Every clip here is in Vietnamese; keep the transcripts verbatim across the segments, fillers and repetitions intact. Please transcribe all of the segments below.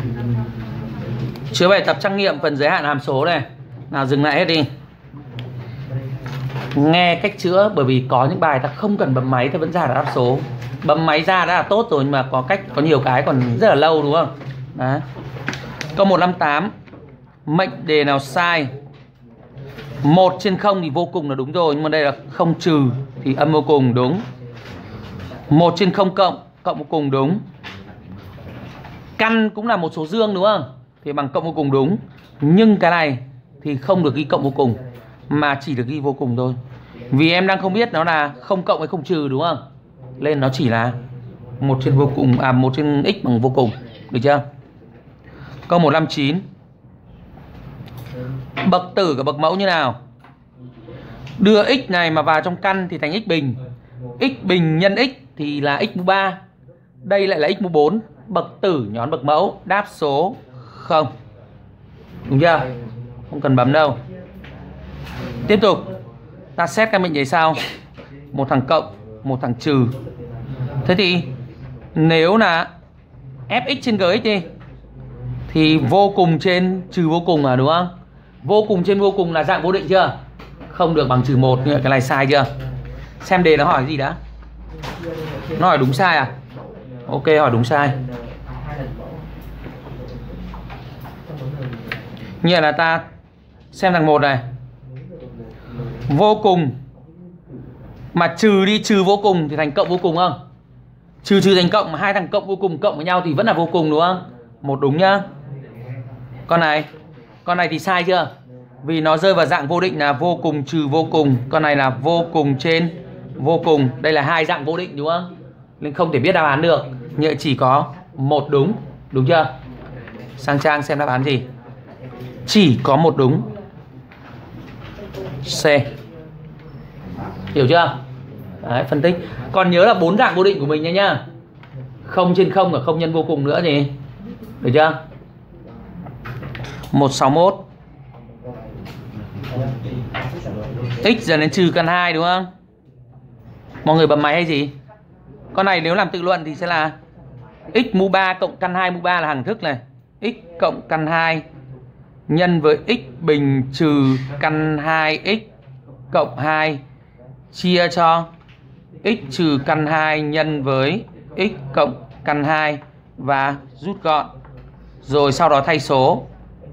Chứa bài tập trắc nghiệm phần giới hạn hàm số này. Nào dừng lại hết đi. Nghe cách chữa, bởi vì có những bài ta không cần bấm máy ta vẫn ra được đáp số. Bấm máy ra đã là tốt rồi, nhưng mà có cách, có nhiều cái còn rất là lâu đúng không? Đấy. Câu một năm tám. Mệnh đề nào sai? Một trên không thì vô cùng là đúng rồi, nhưng mà đây là không trừ thì âm vô cùng đúng. Một trên không cộng, cộng vô cùng đúng. Căn cũng là một số dương đúng không? Thì bằng cộng vô cùng đúng. Nhưng cái này thì không được ghi cộng vô cùng, mà chỉ được ghi vô cùng thôi. Vì em đang không biết nó là không cộng hay không trừ đúng không? Nên nó chỉ là một trên vô cùng, à một trên x bằng vô cùng. Được chưa? Câu một năm chín. Bậc tử của bậc mẫu như nào? Đưa x này mà vào trong căn thì thành x bình. X bình nhân x thì là x mũ ba. Đây lại là x mũ bốn. Bậc tử nhón bậc mẫu. Đáp số không. Đúng chưa? Không cần bấm đâu. Tiếp tục. Ta xét các mệnh đề sau. Một thằng cộng, một thằng trừ. Thế thì nếu là fx trên gx đi, thì vô cùng trên trừ vô cùng à, đúng không? Vô cùng trên vô cùng là dạng vô định chưa? Không được bằng trừ một, như cái này sai chưa? Xem đề nó hỏi gì đã. Nó hỏi đúng sai à? Ok, hỏi đúng sai. Như là ta xem thằng một này. Vô cùng mà trừ đi, trừ vô cùng thì thành cộng vô cùng không? Trừ trừ thành cộng, mà hai thằng cộng vô cùng cộng với nhau thì vẫn là vô cùng đúng không? Một đúng nhá. Con này, con này thì sai chưa? Vì nó rơi vào dạng vô định là vô cùng trừ vô cùng. Con này là vô cùng trên vô cùng. Đây là hai dạng vô định đúng không? Nên không thể biết đáp án được. Nhưng chỉ có một đúng. Đúng chưa? Sang trang xem đáp án gì. Chỉ có một đúng. C. Hiểu chưa? Đấy, phân tích. Còn nhớ là bốn dạng vô định của mình nha nhá. Không trên không và không nhân vô cùng nữa gì. Được chưa? một sáu mốt. X dần đến trừ căn hai đúng không? Mọi người bấm máy hay gì? Con này nếu làm tự luận thì sẽ là x mũ ba cộng căn hai mũ ba là hằng thức này. X cộng căn hai nhân với x bình trừ căn hai x cộng hai chia cho x trừ căn hai nhân với x cộng căn hai và rút gọn. Rồi sau đó thay số.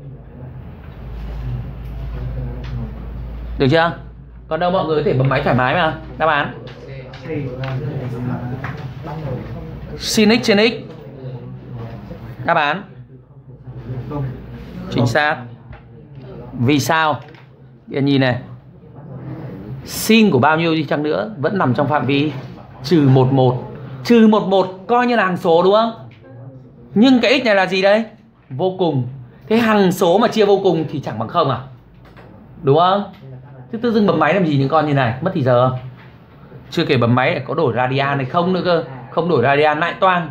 Được chưa? Còn đâu mọi người có thể bấm máy thoải mái mà. Đáp án sin x trên x. Đáp án chính xác. Vì sao? Bạn nhìn này. Sin của bao nhiêu đi chăng nữa vẫn nằm trong phạm vi trừ một một. Trừ một một coi như là hằng số đúng không? Nhưng cái x này là gì đây? Vô cùng. Thế hằng số mà chia vô cùng thì chẳng bằng không à? Đúng không? Thế tự dưng bấm máy làm gì những con như này? Mất thì giờ. Chưa kể bấm máy lại có đổi radian này không nữa cơ. Không đổi radian lại toang.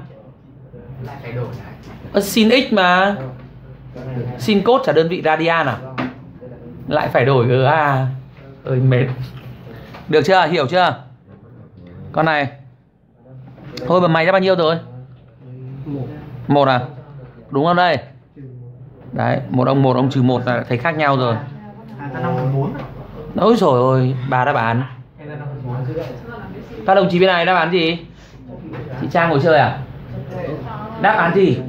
Ơ, sin x mà. Sin cos trả đơn vị radian à? Lại phải đổi ừ à. Ơi mệt. Được chưa? Hiểu chưa? Con này. Thôi bấm máy ra bao nhiêu rồi? Một à? Đúng không đây? Đấy, một ông một ông trừ một là thấy khác nhau rồi. Ôi rồi ôi, bà đáp án. Các đồng chí bên này đáp án gì? Chị Trang ngồi chơi à? Đáp án gì?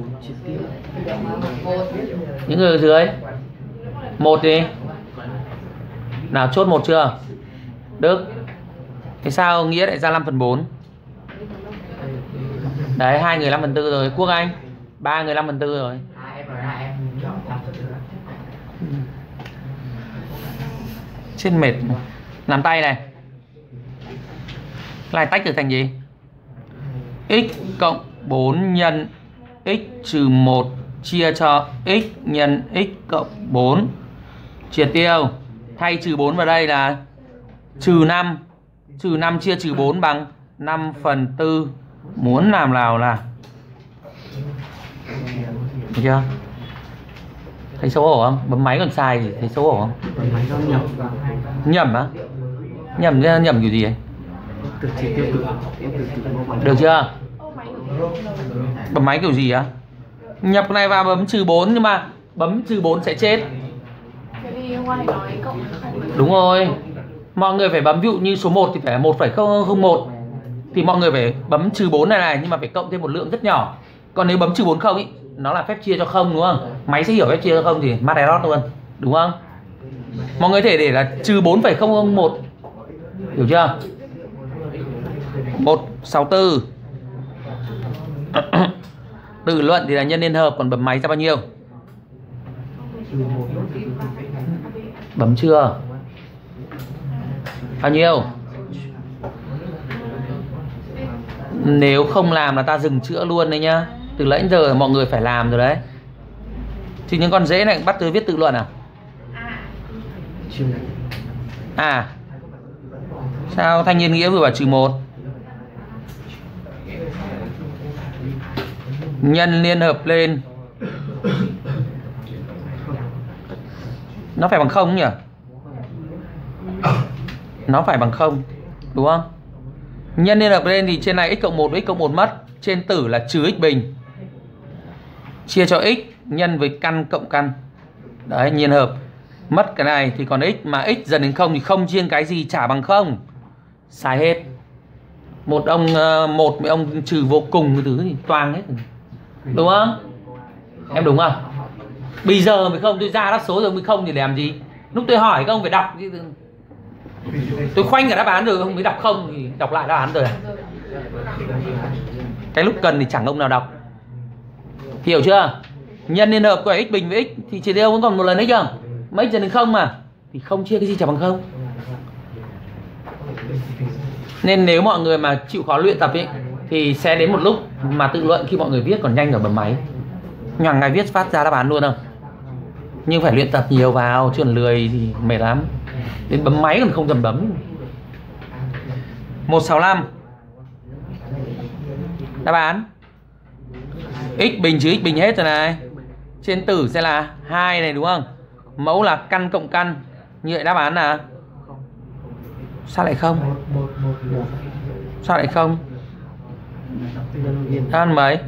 Những người ở dưới. Một đi. Nào chốt một chưa? Đức. Thế sao Nghĩa lại ra năm phần bốn? Đấy, hai người năm phần tư rồi. Quốc Anh ba người năm phần tư rồi. Chết mệt. Làm tay này. Lại tách được thành gì? X cộng bốn nhân x trừ một chia cho x nhân x cộng bốn. Triệt tiêu. Thay trừ bốn vào đây là trừ năm. Trừ năm chia trừ bốn bằng năm phần tư. Muốn làm nào là. Được chưa? Thấy xấu hổ không? Bấm máy còn sai thì thấy xấu hổ không? Bấm máy nó nhầm. Nhầm á? Nhầm nhầm kiểu gì ấy? Được chưa? Bấm máy kiểu gì á? Nhập cái này vào bấm trừ bốn, nhưng mà bấm trừ bốn sẽ chết. Đúng rồi. Mọi người phải bấm, ví dụ như số một thì phải là một phẩy không không một, thì mọi người phải bấm trừ bốn này này, nhưng mà phải cộng thêm một lượng rất nhỏ. Còn nếu bấm trừ bốn không ý, nó là phép chia cho không, đúng không? Máy sẽ hiểu phép chia cho không thì mát error luôn, đúng không? Mọi người thể để là trừ bốn phẩy không không một, hiểu chưa? một sáu tư. Tự luận thì là nhân liên hợp, còn bấm máy ra bao nhiêu? Bấm chưa? Bao nhiêu? Nếu không làm là ta dừng chữa luôn đấy nhá. Từ nãy đến giờ mọi người phải làm rồi đấy. Thì những con dễ này bắt tôi viết tự luận à? À, sao Thanh Niên Nghĩa vừa bảo trừ một? Nhân liên hợp lên nó phải bằng không nhỉ? Nó phải bằng không, đúng không? Nhân liên hợp lên thì trên này x cộng một với x cộng một mất, trên tử là trừ x bình, chia cho x nhân với căn cộng căn. Đấy, liên hợp. Mất cái này thì còn x, mà x dần đến không thì không chia cái gì trả bằng không. Sai hết. Một ông một với ông trừ vô cùng cái thứ thì toang hết. Đúng không? Em đúng không? Bây giờ mới không, tôi ra đáp số rồi mới không thì làm gì? Lúc tôi hỏi các ông phải đọc chứ. Tôi khoanh cả đáp án rồi không mới đọc không thì đọc lại đáp án rồi. Cái lúc cần thì chẳng ông nào đọc. Hiểu chưa? Nhân liên hợp của x bình với x thì chỉ đều vẫn còn một lần x không? Mà x dần đến không mà thì không chia cái gì trả bằng không. Nên nếu mọi người mà chịu khó luyện tập ấy thì sẽ đến một lúc mà tự luận khi mọi người viết còn nhanh ở bấm máy. Nhằng ngày viết phát ra đáp án luôn không? Nhưng phải luyện tập nhiều vào, chứ còn lười thì mệt lắm. Đến bấm máy còn không dần bấm. một sáu năm. Đáp án x bình trừ x bình hết rồi này. Trên tử sẽ là hai này, đúng không? Mẫu là căn cộng căn. Như vậy đáp án là sao lại không? Sao lại không? Đáp án mấy?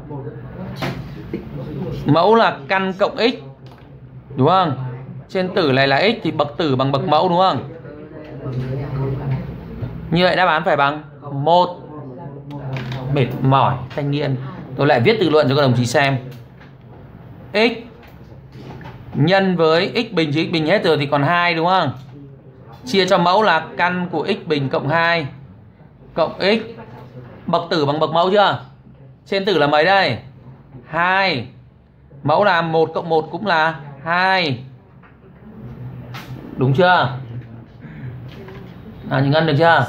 Mẫu là căn cộng x, đúng không? Trên tử này là x thì bậc tử bằng bậc mẫu, đúng không? Như vậy đáp án phải bằng một. Mệt mỏi Thanh Niên. Tôi lại viết tự luận cho các đồng chí xem. X nhân với x bình trừ x bình hết rồi thì còn hai, đúng không? Chia cho mẫu là căn của x bình cộng hai cộng x bậc tử bằng bậc mẫu chưa? Trên tử là mấy đây? hai. Mẫu là một cộng một cũng là hai. Đúng chưa? À, những ngân được chưa?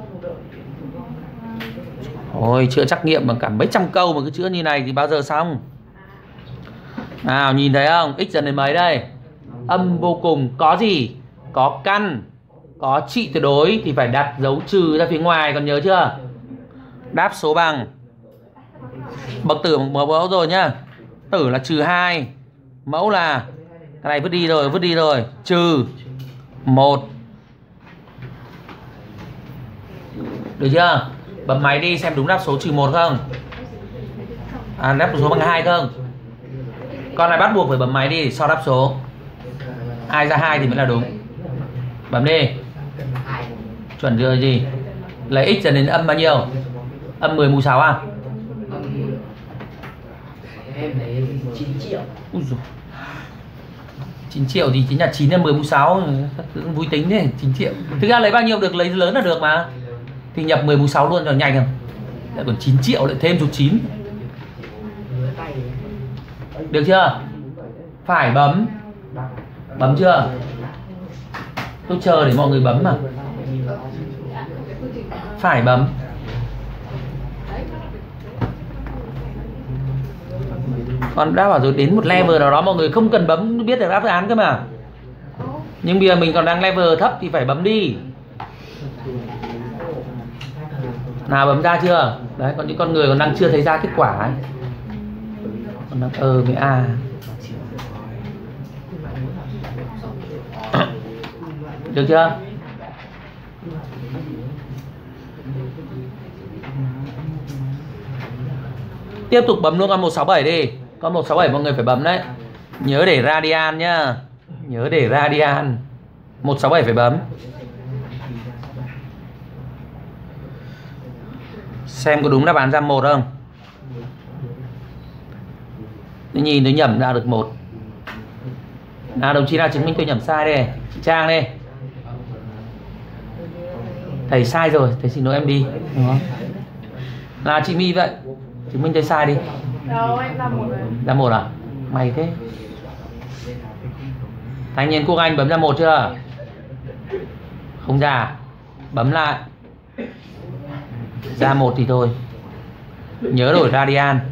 Ôi, chữa trắc nghiệm bằng cả mấy trăm câu mà cứ chữa như này thì bao giờ xong? Nào, nhìn thấy không? X dần đến mấy đây? Âm vô cùng. Có gì? Có căn, có trị tuyệt đối thì phải đặt dấu trừ ra phía ngoài, còn nhớ chưa? Đáp số bằng bậc tử bằng bậc mẫu rồi nhá. Tử là trừ hai, mẫu là cái này vứt đi rồi, vứt đi rồi, trừ một. Được chưa? Bấm máy đi xem đúng đáp số trừ một không? À, đáp số bằng hai không? Con này bắt buộc phải bấm máy đi để so đáp số. Ai ra hai thì mới là đúng. Bấm đi. Chuẩn chưa gì? Lấy x dần đến âm bao nhiêu? Âm mười mũ sáu à? Em lấy chín triệu. Úi dồi. chín triệu thì chính là chín nhân mười mũ sáu. Vui tính đấy, chín triệu. Thực ra lấy bao nhiêu được, lấy lớn là được mà. Thì nhập mười mũ sáu luôn cho nhanh không? Lại còn chín triệu lại thêm số chín. Được chưa? Phải bấm. Bấm chưa? Tôi chờ để mọi người bấm mà. Phải bấm. Còn đã bảo rồi, đến một level nào đó mọi người không cần bấm biết được đáp án cơ mà. Nhưng bây giờ mình còn đang level thấp thì phải bấm đi. Nào, bấm ra chưa? Đấy, còn những con người còn đang chưa thấy ra kết quả ấy. Còn đang ờ với a. Được chưa? Tiếp tục bấm luôn con một sáu bảy đi. Có một sáu bảy mọi người phải bấm đấy. Nhớ để radian nhá. Nhớ để radian. Một sáu bảy phải bấm. Xem có đúng đáp án ra một không? Tôi nhìn tôi nhẩm ra được một. Nào đồng chí nào chứng minh tôi nhẩm sai đây. Chị Trang đây. Thầy sai rồi, thầy xin lỗi em đi. Đúng không? Là chị My vậy. Chứng minh tôi sai đi. Đâu em ra một rồi. Ra một à? Mày thế. Thanh niên Quốc Anh bấm ra một chưa? Không ra. Bấm lại. Ra một thì thôi. Nhớ đổi radian.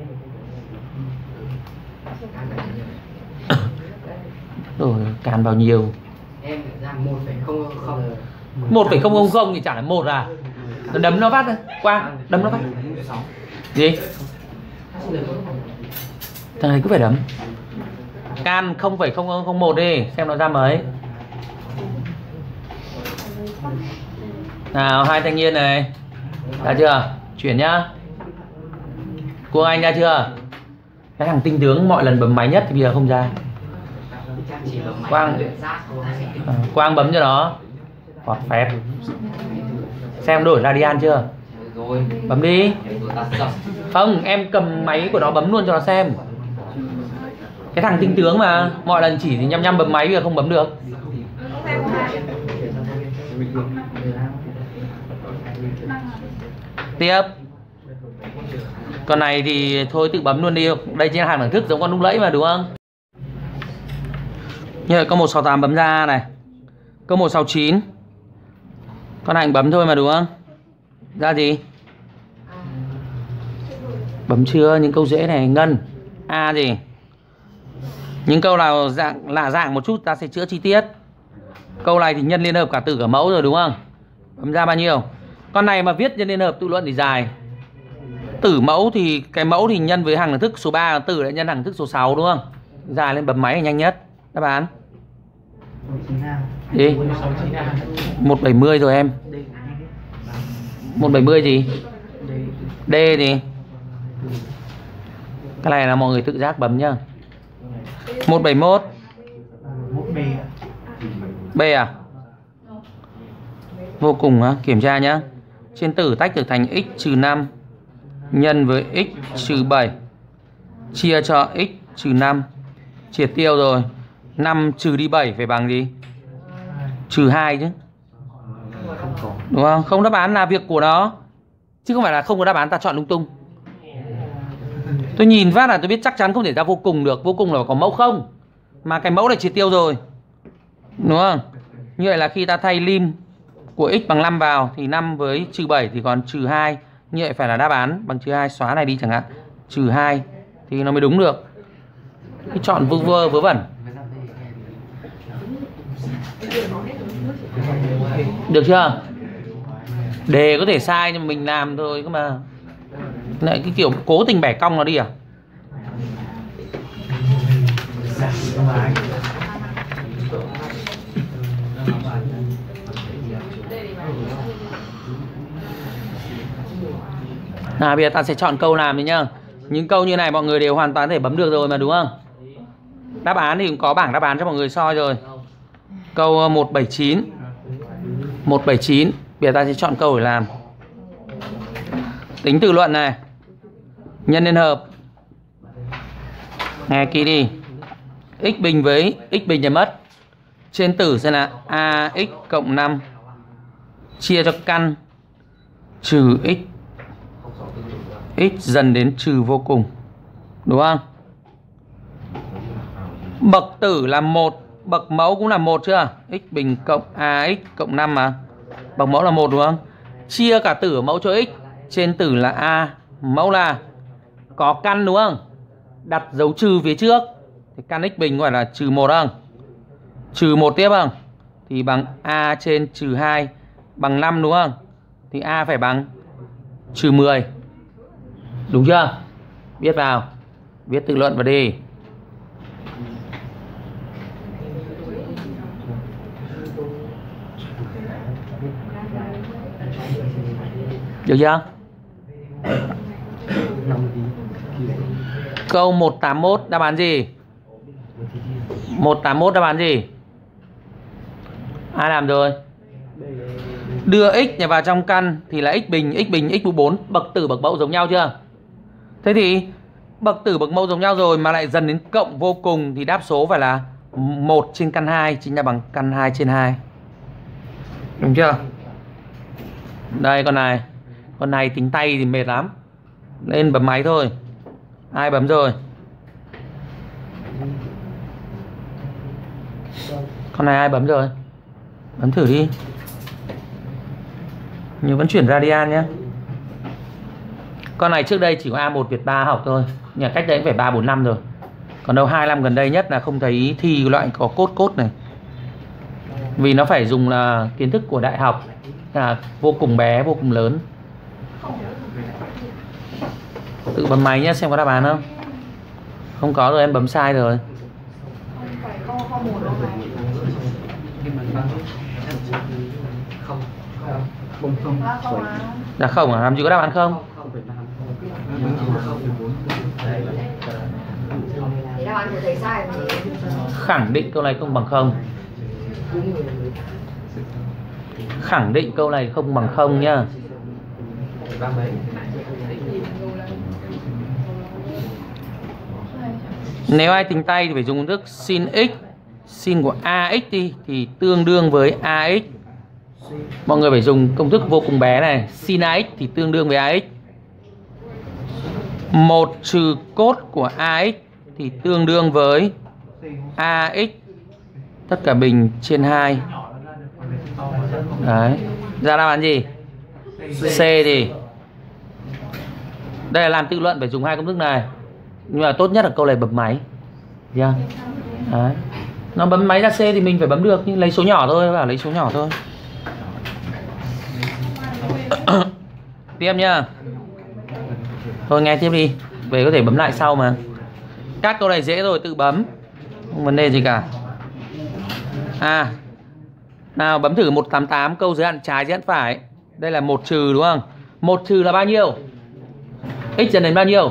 Rồi càn vào nhiều. Em ra một phẩy không không. một phẩy không không không thì chả là một à? Đấm nó phát. Quang, đấm nó phát. Gì? Thằng này cứ phải đấm. Can không phẩy không không một đi, xem nó ra mấy. Nào hai thanh niên này. Ra chưa? Chuyển nhá. Cô Anh ra chưa? Cái thằng tinh tướng mọi lần bấm máy nhất thì bây giờ không ra. Quang à, Quang bấm cho nó. Hoạt phép. Xem đổi radian chưa? Bấm đi. Không, em cầm máy của nó bấm luôn cho nó xem. Cái thằng tinh tướng mà mọi lần chỉ thì nhăm nhăm bấm máy bây giờ không bấm được. Tiếp. Con này thì thôi tự bấm luôn đi. Đây chính là hàng đẳng thức giống con lúc nãy mà đúng không? Như vậy có một sáu tám bấm ra này. Có một sáu chín. Con hành bấm thôi mà đúng không? Ra gì? Bấm chưa? Những câu dễ này. Ngân. A gì? Những câu nào dạng lạ dạng một chút ta sẽ chữa chi tiết. Câu này thì nhân liên hợp cả tử cả mẫu rồi đúng không? Bấm ra bao nhiêu? Con này mà viết nhân liên hợp tự luận thì dài. Tử mẫu thì cái mẫu thì nhân với hàng đẳng thức số ba, tử lại nhân hàng đẳng thức số sáu đúng không? Dài lên bấm máy là nhanh nhất. Đáp án đi. một bảy mươi rồi em. một bảy mươi gì? D gì? Cái này là mọi người tự giác bấm nhá. một bảy mốt. B à? Vô cùng á, kiểm tra nhá. Trên tử tách được thành x trừ năm nhân với x trừ bảy chia cho x trừ năm. Triệt tiêu rồi. năm trừ đi bảy phải bằng gì? Trừ hai chứ. Đúng không? Không đáp án là việc của nó. Chứ không phải là không có đáp án ta chọn lung tung. Tôi nhìn phát là tôi biết chắc chắn không thể ra vô cùng được. Vô cùng là có mẫu không. Mà cái mẫu này triệt tiêu rồi. Đúng không? Như vậy là khi ta thay lim của x bằng năm vào thì năm với trừ bảy thì còn trừ hai. Như vậy phải là đáp án bằng trừ hai. Xóa này đi chẳng hạn. Trừ hai thì nó mới đúng được. Cái chọn vơ vơ vớ vẩn. Được chưa? Đề có thể sai nhưng mà mình làm thôi cơ mà. Lại cái kiểu cố tình bẻ cong nó đi à? Nào bây giờ ta sẽ chọn câu làm đi nhá. Những câu như này mọi người đều hoàn toàn có thể bấm được rồi mà đúng không? Đáp án thì cũng có bảng đáp án cho mọi người soi rồi. Câu một bảy chín. một bảy chín. Bây giờ ta sẽ chọn câu để làm. Tính tự luận này. Nhân liên hợp. Nghe kỹ đi. X bình với x bình là mất. Trên tử sẽ là ax cộng năm chia cho căn trừ x. X dần đến trừ vô cùng. Đúng không? Bậc tử là một, bậc mẫu cũng là một chưa? X bình cộng ax cộng năm mà. Bậc mẫu là một đúng không? Chia cả tử mẫu cho x. Trên tử là a, mẫu là có căn đúng không? Đặt dấu trừ phía trước thì căn x bình gọi là trừ một không? Trừ một tiếp không? Thì bằng a trên trừ hai bằng năm đúng không? Thì a phải bằng trừ mười. Đúng chưa? Viết vào. Viết tự luận vào đi. Được chưa? Câu một tám mốt đáp án gì? một tám mốt đáp án gì? Ai làm rồi? Đưa x này vào trong căn thì là x bình, x bình, x mũ bốn, bậc tử bậc mẫu giống nhau chưa? Thế thì bậc tử bậc mẫu giống nhau rồi mà lại dần đến cộng vô cùng thì đáp số phải là một trên căn hai chính là bằng căn hai trên hai. Đúng chưa? Đây con này. Con này tính tay thì mệt lắm. Lên bấm máy thôi. Ai bấm rồi? Con này ai bấm rồi? Bấm thử đi. Nhưng vẫn chuyển radian nhé. Con này trước đây chỉ có A một Việt ba học thôi. Nhưng cách đấy cũng phải ba bốn năm rồi. Còn đâu hai năm gần đây nhất là không thấy thi loại có cốt cốt này. Vì nó phải dùng là kiến thức của đại học, là vô cùng bé, vô cùng lớn. Tự bấm máy nhé, xem có đáp án không. Không có rồi, em bấm sai rồi. Đã không à? Làm gì có đáp án không? Khẳng định câu này không bằng không. Khẳng định câu này không bằng không nhá. Nếu ai tính tay thì phải dùng công thức sin x. Sin của ax đi thì tương đương với ax. Mọi người phải dùng công thức vô cùng bé này. Sin ax thì tương đương với ax. một trừ cốt của ax thì tương đương với ax tất cả bình trên hai. Đấy. Ra đáp án gì? C thì đây là làm tự luận phải dùng hai công thức này. Nhưng mà tốt nhất là câu này bấm máy. Yeah. Đấy. Nó bấm máy ra C thì mình phải bấm được, nhưng lấy số nhỏ thôi, bảo lấy số nhỏ thôi. Tiếp nhá. Thôi nghe tiếp đi. Về có thể bấm lại sau mà. Các câu này dễ rồi, tự bấm. Không vấn đề gì cả. À. Nào bấm thử một tám tám, câu giới hạn trái giới hạn phải. Đây là một trừ đúng không? một trừ là bao nhiêu? X dần đến bao nhiêu?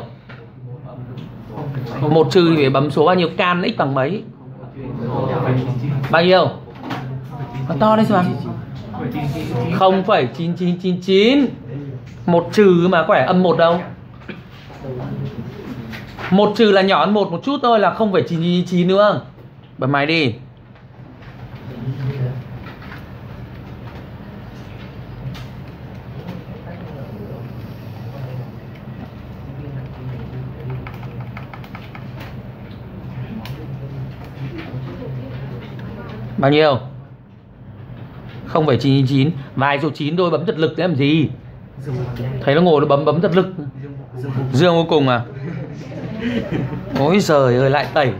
một trừ thì phải bấm số bao nhiêu? Can x bằng mấy? Bao nhiêu? Nó to đấy sao? không phẩy chín chín chín chín. một trừ mà có phải âm một đâu. một trừ là nhỏ hơn một một chút thôi, là không phẩy chín chín chín nữa. Bấm máy đi. Bao nhiêu? không phẩy chín chín chín. Vài số chín thôi, bấm giật lực để làm gì? Thấy nó ngồi nó bấm bấm giật lực. Dương vô cùng à? Ôi giời ơi, lại tẩy.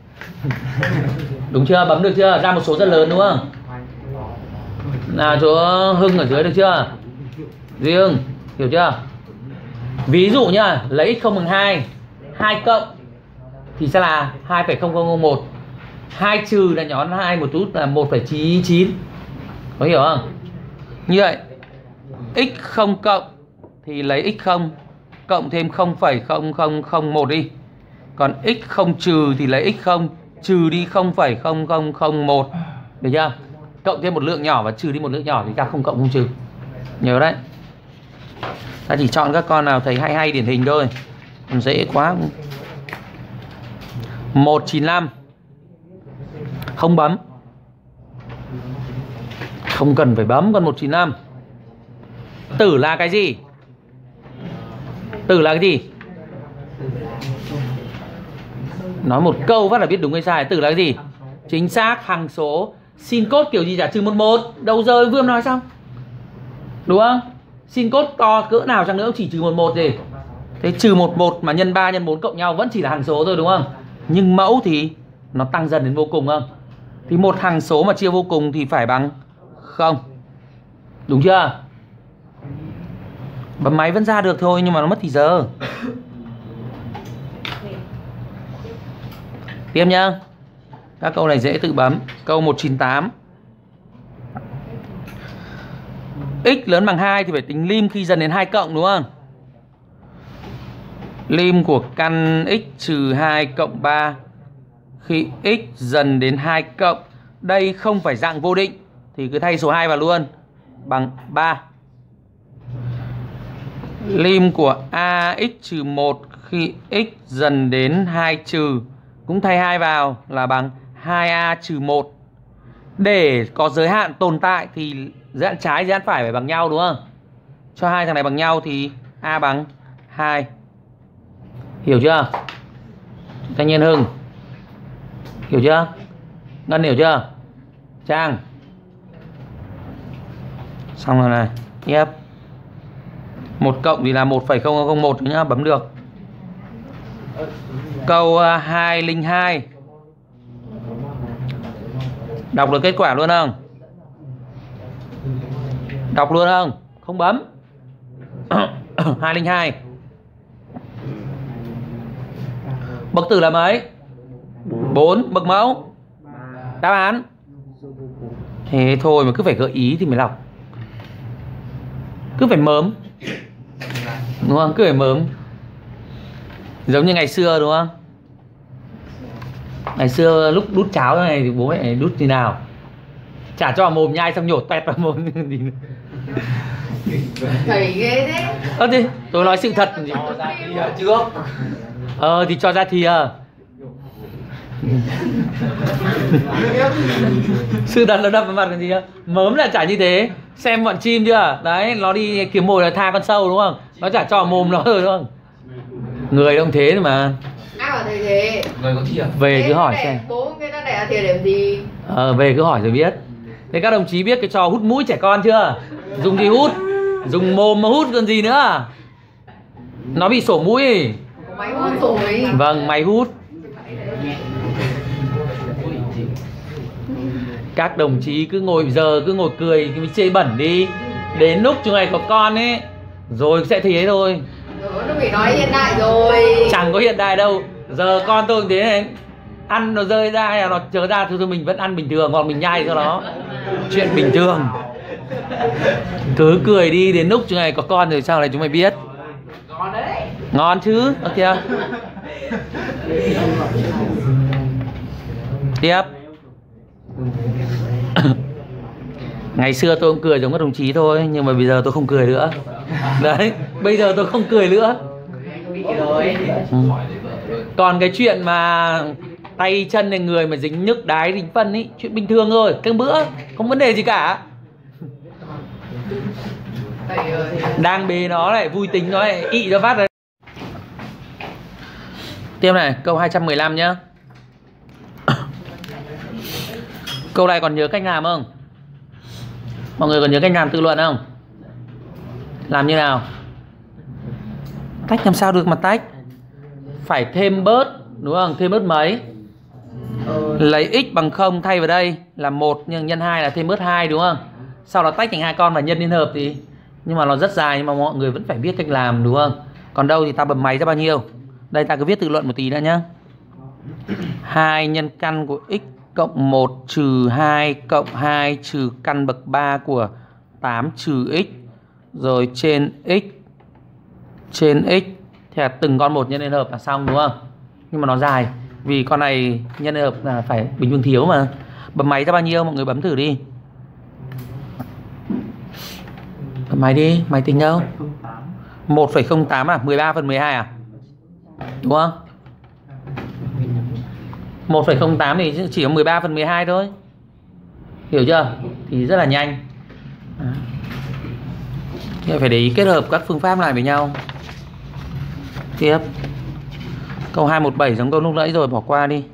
Đúng chưa? Bấm được chưa? Ra một số rất lớn đúng không? Nào chỗ Hưng ở dưới được chưa? Duy Hưng, hiểu chưa? Ví dụ nhá, lấy x không bằng hai, hai cộng thì sẽ là hai phẩy không không không một. hai trừ là nhỏ hơn hai một chút là một phẩy chín chín. Có hiểu không? Như vậy x không cộng thì lấy x không cộng thêm không phẩy không không không một đi. Còn x không trừ thì lấy x không trừ đi không phẩy không không không một. Được chưa? Cộng thêm một lượng nhỏ và trừ đi một lượng nhỏ thì ta không cộng không trừ. Nhớ đấy. Ta chỉ chọn các con nào thấy hay hay điển hình thôi. Còn dễ quá. một chín năm. Không bấm. Không cần phải bấm con một chín năm. Tử là cái gì? Tử là cái gì? Nói một câu phát là biết đúng hay sai. Tử là cái gì? Chính xác, hằng số. Sin cốt kiểu gì chả trừ một một. Đầu giờ vừa nói xong. Đúng không? Sin cốt to cỡ nào chăng nữa cũng chỉ trừ một một gì. Thế trừ một một mà nhân ba nhân bốn cộng nhau vẫn chỉ là hằng số thôi đúng không? Nhưng mẫu thì nó tăng dần đến vô cùng không? Thì một hằng số mà chia vô cùng thì phải bằng không. Đúng chưa? Bấm máy vẫn ra được thôi nhưng mà nó mất thì giờ. Tiếp nhá. Các câu này dễ tự bấm. Câu một chín tám. X lớn bằng hai thì phải tính lim khi dần đến hai cộng đúng không? Lim của căn x trừ hai cộng ba khi x dần đến hai cộng. Đây không phải dạng vô định thì cứ thay số hai vào luôn, bằng ba. Lim của ax trừ một khi x dần đến hai trừ, cũng thay hai vào là bằng hai a trừ một. Để có giới hạn tồn tại thì giới hạn trái, giới hạn phải phải bằng nhau đúng không? Cho hai thằng này bằng nhau thì a bằng hai. Hiểu chưa? Thanh Niên Hưng hiểu chưa? Ngân hiểu chưa? Trang xong rồi này. Tiếp một cộng thì là một phẩy không không một nhá, bấm được. Câu hai không hai đọc được kết quả luôn không? Đọc luôn không? Không bấm. hai không hai bậc tử là mấy? bốn. Bậc mẫu? Đáp án? Thế thôi mà cứ phải gợi ý thì mới đọc. Cứ phải mớm, đúng không? Cứ phải mớm. Giống như ngày xưa đúng không? Ngày xưa lúc đút cháo này thì bố mẹ đút như nào? Chả cho vào mồm nhai xong nhổ toẹt vào mồm. Thầy ghê thế. Ơ thì tôi nói sự thật. Cho ra thìa trước. Ờ thì cho ra thìa. Sự thật nó đập vào mặt còn gì nữa. Mớm là chả như thế. Xem bọn chim chưa? Đấy, nó đi kiếm mồi là tha con sâu đúng không? Nó chả cho vào mồm nó rồi đúng không? Người đông thế mà. Ai bảo thầy thế? Người có thìa. Về Thế cứ hỏi đẻ, xem. bố người ta đẻ thìa để làm gì? Ờ về cứ hỏi rồi biết. Thế các đồng chí biết cái trò hút mũi trẻ con chưa? Dùng gì hút? Dùng mồm mà hút còn gì nữa. Nó bị sổ mũi. Máy hút rồi. Vâng, máy hút. Các đồng chí cứ ngồi giờ cứ ngồi cười cứ chê bẩn đi. Đến lúc chúng này có con ấy rồi sẽ thế thôi. Rồi nó phải nói hiện đại rồi. Chẳng có hiện đại đâu. Giờ con tôi cũng thế này. Ăn nó rơi ra hay là nó chớ ra thì mình vẫn ăn bình thường, còn mình nhai cho nó. Chuyện bình thường. Cứ cười đi, đến lúc chúng này có con rồi sau này chúng mày biết. Ngon đấy. Ngon chứ, ok chưa? Tiếp. Ngày xưa tôi cũng cười giống các đồng chí thôi, nhưng mà bây giờ tôi không cười nữa. Đấy, bây giờ tôi không cười nữa. Ừ. Còn cái chuyện mà tay chân này người mà dính nhức đái dính phân ấy, chuyện bình thường thôi, cái bữa không vấn đề gì cả. Đang bế nó lại vui tính nó lại ị cho phát đấy. Tiếp này, câu hai trăm mười lăm nhá. Câu này còn nhớ cách làm không? Mọi người còn nhớ cách làm tự luận không? Làm như nào? Tách làm sao được mà tách? Phải thêm bớt, đúng không? Thêm bớt mấy? Lấy x bằng không thay vào đây là một, nhưng nhân hai là thêm bớt hai đúng không? Sau đó tách thành hai con và nhân liên hợp thì, nhưng mà nó rất dài nhưng mà mọi người vẫn phải biết cách làm đúng không? Còn đâu thì ta bấm máy ra bao nhiêu? Đây ta cứ viết tự luận một tí nữa nhá. hai nhân căn của x cộng một trừ hai cộng hai trừ căn bậc ba của tám trừ x, rồi trên x trên x thì là từng con một nhân liên hợp là xong đúng không? Nhưng mà nó dài vì con này nhân liên hợp là phải bình phương thiếu mà. Bấm máy ra bao nhiêu mọi người bấm thử đi. Bấm máy đi, máy tính đâu? một phẩy không tám à? mười ba phần mười hai à? Đúng không? một phẩy không tám thì chỉ có mười ba phần mười hai thôi. Hiểu chưa? Thì rất là nhanh. Thì phải để ý kết hợp các phương pháp lại với nhau. Tiếp. Câu hai một bảy giống câu lúc nãy rồi, bỏ qua đi.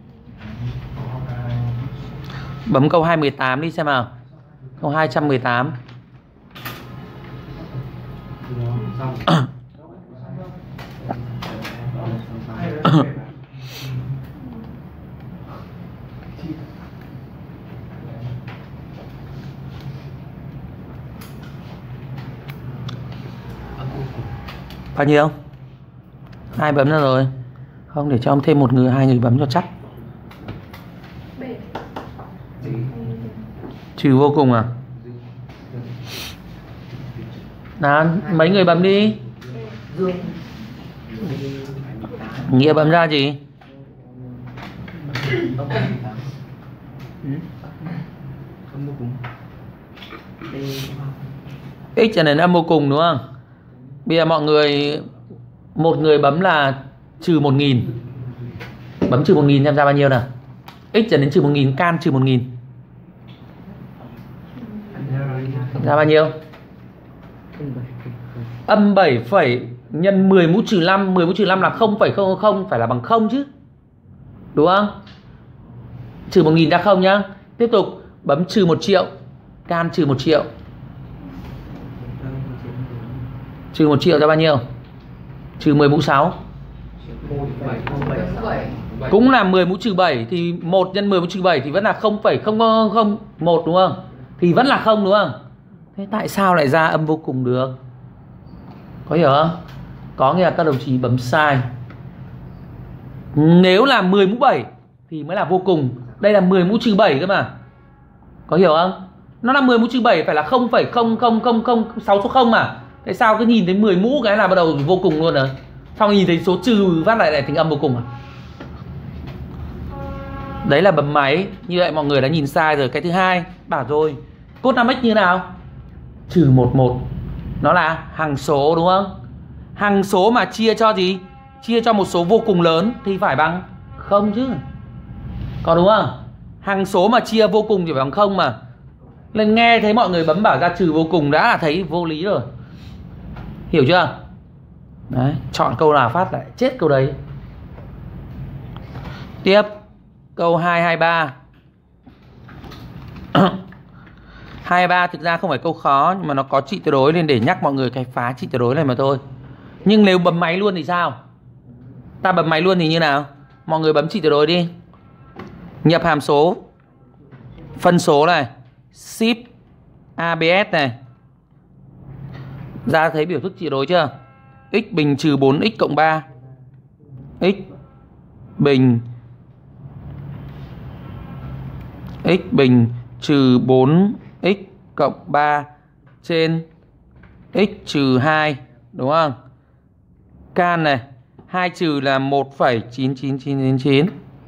Bấm câu hai một tám đi xem nào. Câu hai trăm mười tám. Bao nhiêu? Hai bấm ra rồi. Không, để cho ông thêm một người, hai người bấm cho chắc. Trừ vô cùng à? Nào, mấy người bấm đi. Nghĩa bấm ra gì? X trở nên âm vô cùng đúng không? Bây giờ mọi người, một người bấm là trừ một nghìn. Bấm trừ một nghìn xem ra bao nhiêu nào. X trở đến trừ một nghìn, can trừ một nghìn. Ra bao nhiêu? Âm bảy phẩy nhân mười mũ trừ năm. mười mũ trừ năm là không phẩy không không, phải là bằng không chứ. Đúng không? Trừ một nghìn ra không nhá. Tiếp tục bấm trừ một triệu. Can trừ một triệu. Trừ một triệu ra bao nhiêu? Trừ mười mũ sáu. Cũng là mười mũ trừ bảy. Thì một nhân mười mũ trừ bảy thì vẫn là không phẩy không không một đúng không? Thì vẫn là không đúng không? Thế tại sao lại ra âm vô cùng được? Có hiểu không? Có nghĩa là các đồng chí bấm sai. Nếu là mười mũ bảy thì mới là vô cùng. Đây là mười mũ trừ bảy cơ mà. Có hiểu không? Nó là mười mũ trừ bảy phải là không phẩy không không không không sáu số không mà. Tại sao cứ nhìn thấy mười mũ cái là bắt đầu vô cùng luôn rồi? Xong nhìn thấy số trừ phát lại lại thành âm vô cùng à? Đấy là bấm máy. Như vậy mọi người đã nhìn sai rồi. Cái thứ hai, bảo rồi, cốt năm x như nào? Trừ một một. Nó là hằng số đúng không? Hằng số mà chia cho gì? Chia cho một số vô cùng lớn thì phải bằng không chứ. Còn đúng không? Hằng số mà chia vô cùng thì phải bằng không mà. Nên nghe thấy mọi người bấm bảo ra trừ vô cùng đã là thấy vô lý rồi. Hiểu chưa? Đấy, chọn câu nào phát lại chết câu đấy. Tiếp, câu hai hai ba. hai ba thực ra không phải câu khó, nhưng mà nó có trị tuyệt đối nên để nhắc mọi người cái phá trị tuyệt đối này mà thôi. Nhưng nếu bấm máy luôn thì sao? Ta bấm máy luôn thì như nào? Mọi người bấm trị tuyệt đối đi. Nhập hàm số, phân số này, ship a bê ét này. Ra thấy biểu thức trị đối chưa? X bình trừ bốn x cộng ba. X bình X bình trừ bốn x cộng ba trên x trừ hai. Đúng không? Can này, hai trừ là một phẩy chín chín chín chín chín.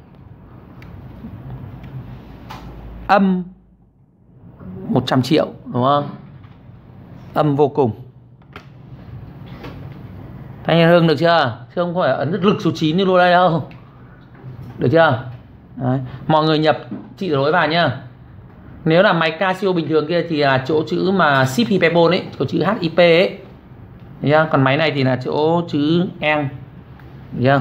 Âm một trăm triệu. Đúng không? Âm vô cùng. Thanh Hương được chưa? Chứ không phải ấn lực số chín như luôn đây đâu. Được chưa? Đấy. Mọi người nhập trị tuyệt đối vào nhá. Nếu là máy Casio bình thường kia thì là chỗ chữ mà ship hyperbol ấy, có chữ hát i pê ấy. Thấy chưa? Còn máy này thì là chỗ chữ en. Thấy chưa?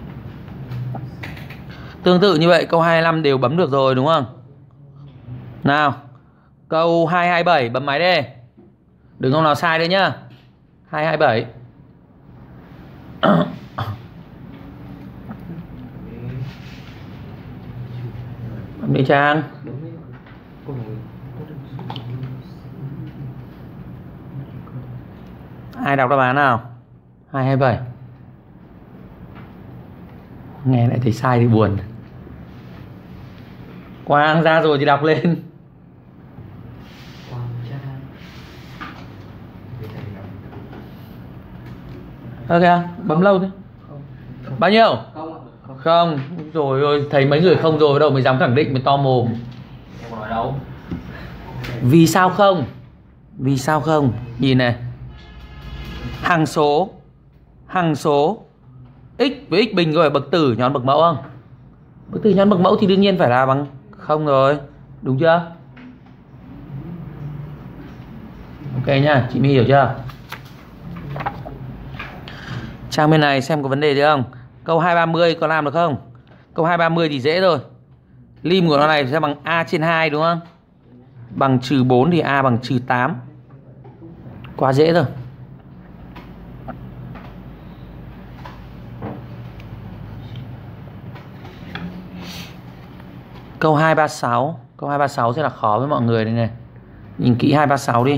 Tương tự như vậy câu hai mươi lăm đều bấm được rồi đúng không? Nào, câu hai hai bảy bấm máy đi. Đừng không nào sai đấy nhá. hai hai bảy. Bấm đi Trang. Ai đọc đáp án nào? hai hai bảy. Nghe lại thấy sai thì buồn. Quang ra rồi thì đọc lên. Ok, bấm lâu thế. Bao nhiêu? Không. Rồi ơi, thấy mấy người không rồi đâu mới dám khẳng định, mới to mồm. Em có nói đâu. Vì sao không? Vì sao không? Nhìn này. Hằng số, hằng số x với x bình có phải bậc tử nhón bậc mẫu không? Bậc tử nhón bậc mẫu thì đương nhiên phải là bằng không rồi. Đúng chưa? Ok nhá, chị My hiểu chưa? Trang bên này xem có vấn đề gì không? Câu hai ba mươi có làm được không? Câu hai ba mươi thì dễ rồi. Lim của nó này sẽ bằng a trên hai đúng không? Bằng trừ bốn thì a bằng trừ tám. Quá dễ rồi. Câu hai ba sáu. Câu hai ba sáu sẽ là khó với mọi người đây này. Nhìn kỹ hai ba sáu đi.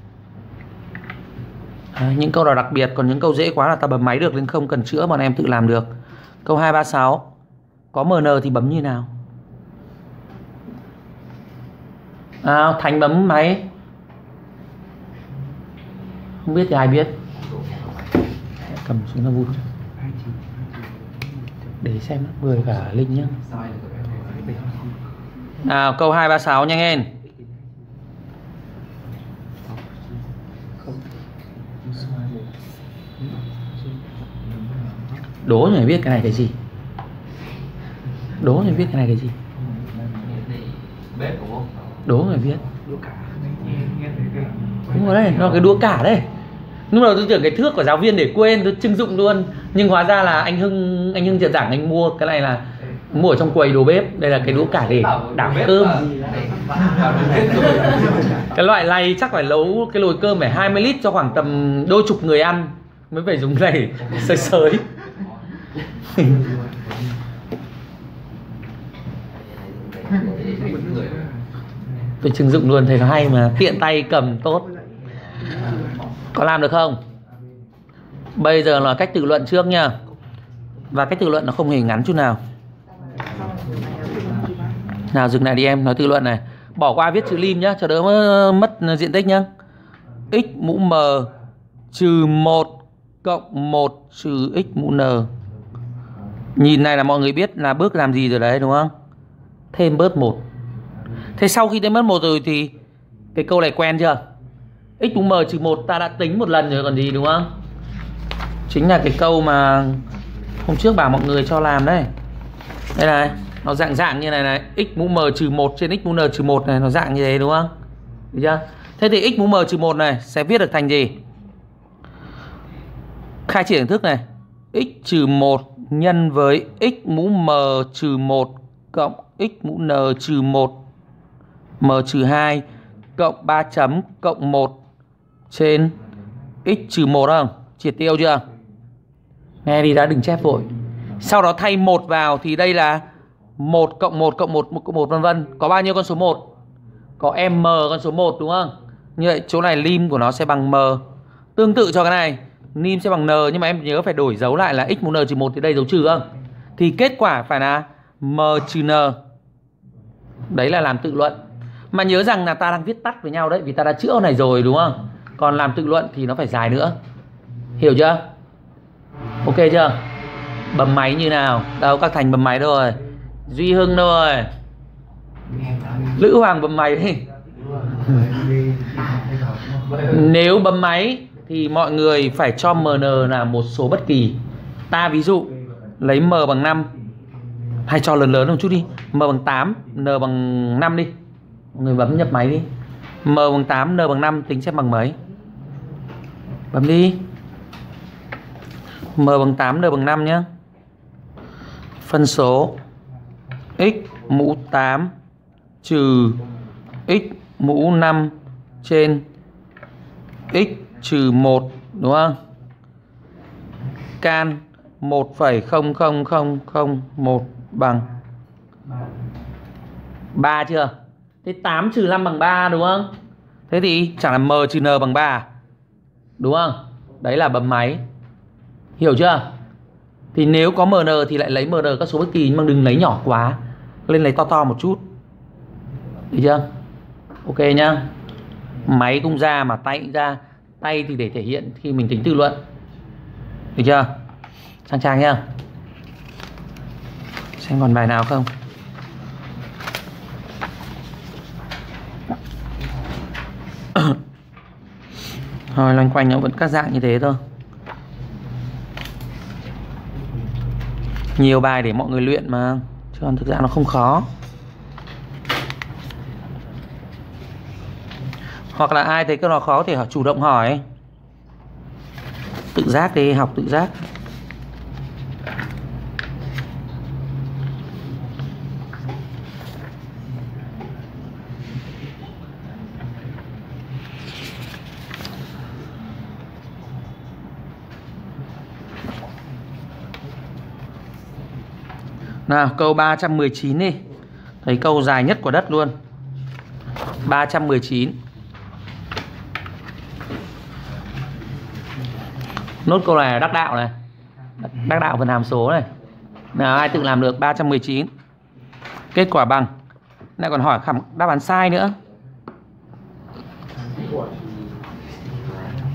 À, những câu nào đặc biệt, còn những câu dễ quá là ta bấm máy được nên không cần chữa, bọn em tự làm được. Câu hai ba sáu có em en thì bấm như nào? À, Thành bấm máy. Không biết thì ai biết. Cầm xuống là vui. Để xem mười cả Linh nhá. Nào câu hai ba sáu nhanh lên. Đố nhỉ, viết cái này cái gì? Đố nhỉ, viết cái này cái gì? Đố nhỉ, viết đúng rồi đấy, nó cái đũa cả đấy. Lúc đầu tôi tưởng cái thước của giáo viên để quên, tôi trưng dụng luôn. Nhưng hóa ra là anh Hưng anh Hưng trợ giảng anh mua cái này là mua ở trong quầy đồ bếp. Đây là cái đũa cả để đảo cơm. Cái loại này chắc phải nấu cái nồi cơm phải hai mươi lít cho khoảng tầm đôi chục người ăn mới phải dùng cái này sới sới. Tôi trưng dụng luôn, thấy nó hay mà, tiện tay cầm tốt. Có làm được không? Bây giờ là cách tự luận trước nha. Và cách tự luận nó không hề ngắn chút nào. Nào dừng lại đi em, nói tự luận này. Bỏ qua viết chữ lim nhá, cho đỡ mất diện tích nhá. X mũ m trừ một cộng một trừ x mũ n. Nhìn này là mọi người biết là bước làm gì rồi đấy đúng không? Thêm bớt một. Thế sau khi thêm bớt một rồi thì cái câu này quen chưa? X mũ m trừ một ta đã tính một lần rồi còn gì đúng không? Chính là cái câu mà hôm trước bảo mọi người cho làm đấy. Đây này, nó dạng dạng như này này, x mũ m trừ một trên x mũ n trừ một này, nó dạng như thế đúng không? Được chưa? Thế thì x mũ m trừ một này sẽ viết được thành gì? Khai triển hình thức này, x trừ một nhân với x mũ m trừ một cộng x mũ n trừ một m trừ hai cộng ba chấm cộng một trên x trừ một không? Triệt tiêu chưa? Nghe đi đã, đừng chép vội. Sau đó thay một vào thì đây là một cộng một cộng một cộng một vân vân. Có bao nhiêu con số một? Có m con số một đúng không? Như vậy chỗ này lim của nó sẽ bằng m. Tương tự cho cái này, lim sẽ bằng n, nhưng mà em nhớ phải đổi dấu lại là x mũ n trừ một thì đây dấu trừ không? Thì kết quả phải là m trừ n. Đấy là làm tự luận. Mà nhớ rằng là ta đang viết tắt với nhau đấy, vì ta đã chữa này rồi đúng không? Còn làm tự luận thì nó phải dài nữa. Hiểu chưa? Ok chưa? Bấm máy như nào? Đâu, các Thành bấm máy rồi, Duy Hưng rồi, Lữ Hoàng bấm máy đi. Nếu bấm máy thì mọi người phải cho mn là một số bất kỳ. Ta ví dụ lấy m bằng năm, hay cho lớn lớn một chút đi, m bằng tám, n bằng năm đi. Mọi người bấm nhập máy đi. M bằng tám, n bằng năm, tính xem bằng mấy? Bấm đi. M bằng tám, n bằng năm nhé. Phân số x mũ tám trừ x mũ năm trên x trừ một đúng không? Can một phẩy không không không không một bằng ba chưa? Thế tám trừ năm bằng ba đúng không? Thế thì chẳng là m trừ n bằng ba đúng không? Đấy là bấm máy. Hiểu chưa? Thì nếu có mn thì lại lấy mn các số bất kỳ, nhưng mà đừng lấy nhỏ quá, lên lấy to to một chút. Được chưa? Ok nhá. Máy cũng ra mà tay cũng ra. Tay thì để thể hiện khi mình tính tự luận. Được chưa? Sang trang nhá. Xem còn bài nào không. Thôi loanh quanh nó vẫn các dạng như thế thôi. Nhiều bài để mọi người luyện mà, chứ còn thực ra nó không khó. Hoặc là ai thấy cái nào khó thì họ chủ động hỏi. Tự giác đi, học tự giác. Nào câu ba trăm mười chín đi. Thấy câu dài nhất của đất luôn. ba trăm mười chín. Nốt câu này là đắc đạo này. Đắc đạo phần hàm số này. Nào ai tự làm được ba trăm mười chín. Kết quả bằng. Lại còn hỏi khẳng đáp án sai nữa.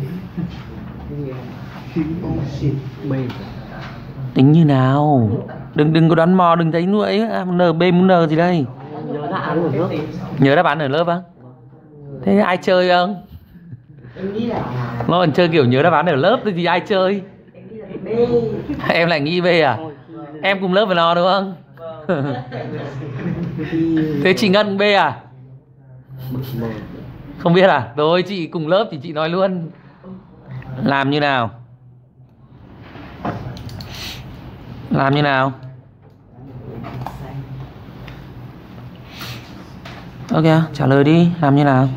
Tính như nào? Đừng đừng có đoán mò, đừng thấy nuôi ấy. N, B muốn N gì đây? Nhớ đáp án ở lớp. Nhớ đáp án ở lớp á? Thế ai chơi không? Em nghĩ là Nó còn chơi kiểu nhớ đáp án ở lớp thì ai chơi? em nghĩ là B. Em lại nghĩ B à? Em cùng lớp với nó đúng không? Thế chị Ngân B à? Không biết à? Rồi chị cùng lớp thì chị nói luôn. Làm như nào? Làm như nào? Ok, trả lời đi, làm như nào?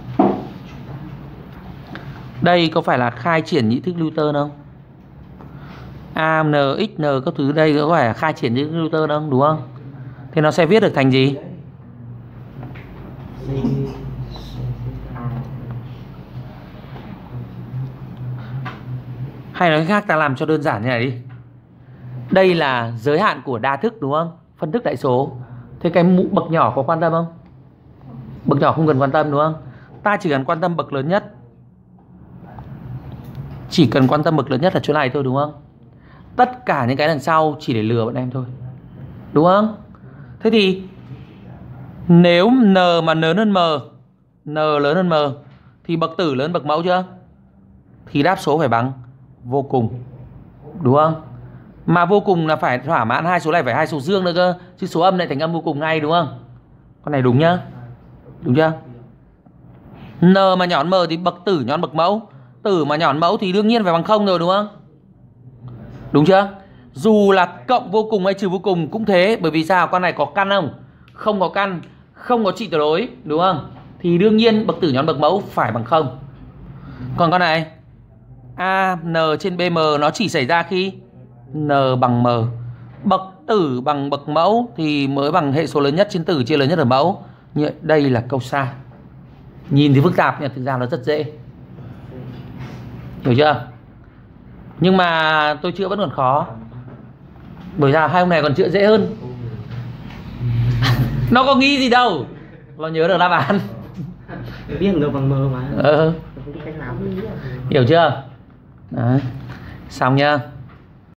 Đây có phải là khai triển nhị thức Newton không? A, N, X, N các thứ đây có phải là khai triển nhị thức Newton không? Đúng không? Thế nó sẽ viết được thành gì? Hay nói khác ta làm cho đơn giản như này đi. Đây là giới hạn của đa thức đúng không? Phân thức đại số. Thế cái mũ bậc nhỏ có quan tâm không? Bậc nhỏ không cần quan tâm đúng không? Ta chỉ cần quan tâm bậc lớn nhất. Chỉ cần quan tâm bậc lớn nhất là chỗ này thôi đúng không? Tất cả những cái đằng sau chỉ để lừa bọn em thôi. Đúng không? Thế thì nếu N mà lớn hơn M, N lớn hơn M thì bậc tử lớn bậc mẫu chưa? Thì đáp số phải bằng vô cùng. Đúng không? Mà vô cùng là phải thỏa mãn hai số này, phải hai số dương nữa cơ. Chứ số âm lại thành âm vô cùng ngay đúng không? Con này đúng nhá. Đúng chưa? N mà nhỏ hơn M thì bậc tử nhỏ hơn bậc mẫu. Tử mà nhỏ hơn mẫu thì đương nhiên phải bằng không rồi đúng không? Đúng chưa? Dù là cộng vô cùng hay trừ vô cùng cũng thế. Bởi vì sao? Con này có căn không? Không có căn, không có trị tuyệt đối, đúng không? Thì đương nhiên bậc tử nhỏ hơn bậc mẫu phải bằng không. Còn con này A, N trên B M nó chỉ xảy ra khi N bằng M. Bậc tử bằng bậc mẫu thì mới bằng hệ số lớn nhất trên tử chia lớn nhất ở mẫu. Như đây là câu sai. Nhìn thì phức tạp nhưng thực ra nó rất dễ. Hiểu chưa? Nhưng mà tôi chữa vẫn còn khó. Bởi ra hai ông này còn chữa dễ hơn. Nó có nghĩ gì đâu. Nó nhớ được đáp án. Biết N bằng M mà. Ờ. Không biết cách làm. Hiểu chưa? Đấy. Xong nhá.